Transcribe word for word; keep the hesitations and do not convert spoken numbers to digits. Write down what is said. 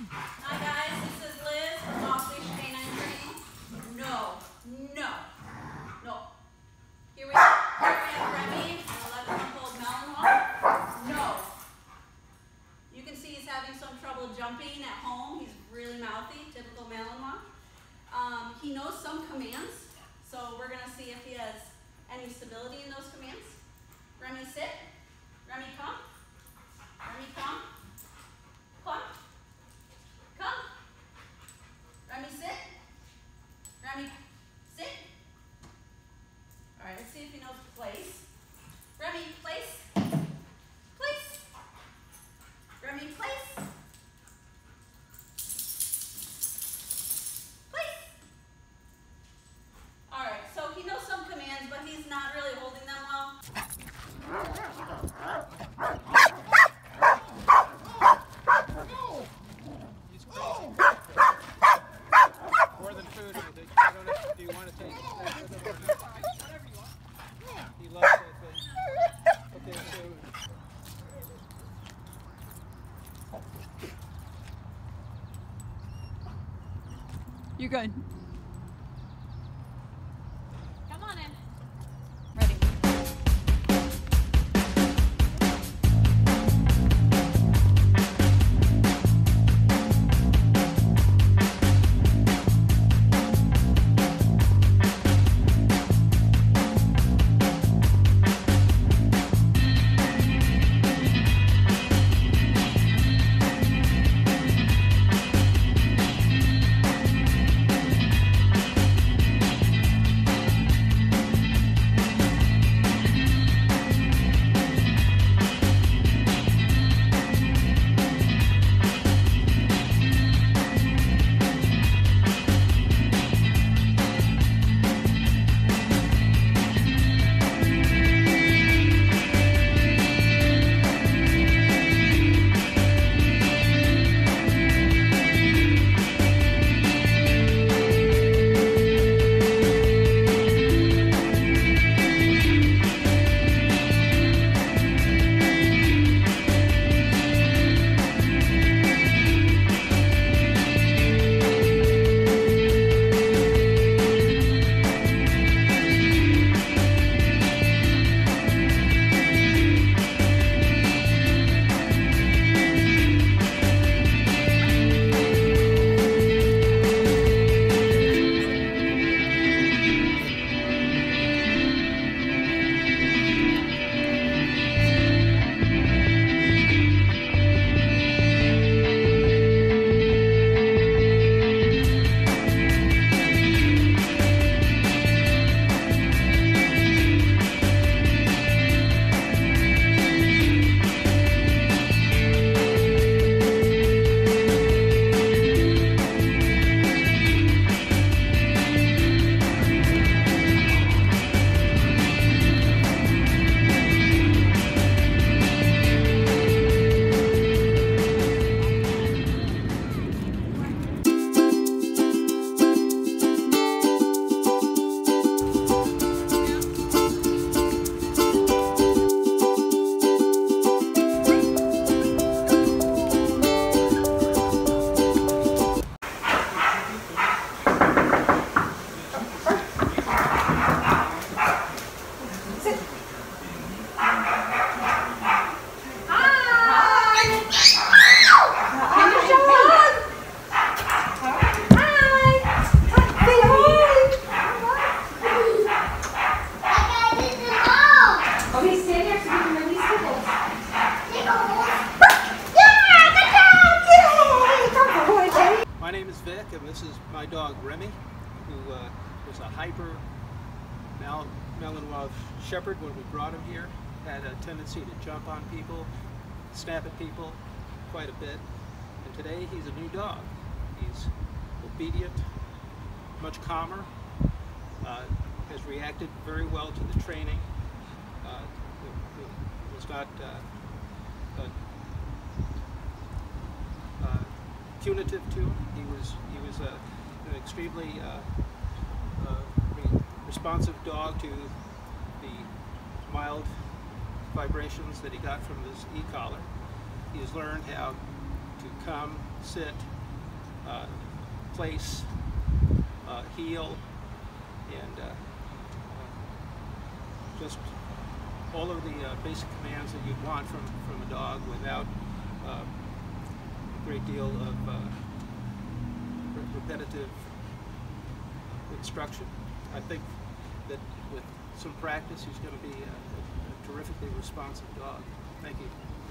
Hi guys, this is Liz from Off-Leash Canine Training. No, no, no. Here we, here we have Remy, an eleven-month-old Malinois. No. You can see he's having some trouble jumping at home. He's really mouthy, typical Malinois. Um, he knows some commands, so we're going to see if he has any stability in those commands. Remy, sit. Remy, come. Remy, come. Come. Come. Remy, sit. Remy, sit. All right, let's see if he knows place. Remy, place. Place. Remy, place. Place. All right, so he knows some commands, but he's not really holding them well. More than food, I think. I don't know. Do you want to take that with him or not? Whatever you want. Yeah. He loves that thing. Okay, so. You're good. Come on in. Ready. And this is my dog Remy, who uh, was a hyper Mal Malinois shepherd when we brought him here. Had a tendency to jump on people, snap at people quite a bit. And today he's a new dog. He's obedient, much calmer, uh, has reacted very well to the training. Uh, it, it was not uh, uh, uh, punitive to him. He was he was a, an extremely uh, uh, re responsive dog to the mild vibrations that he got from his e-collar. He has learned how to come, sit, uh, place, uh, heel, and uh, uh, just all of the uh, basic commands that you'd want from, from a dog without uh, a great deal of uh, re repetitive instruction. I think that with some practice, he's going to be a, a terrifically responsive dog. Thank you.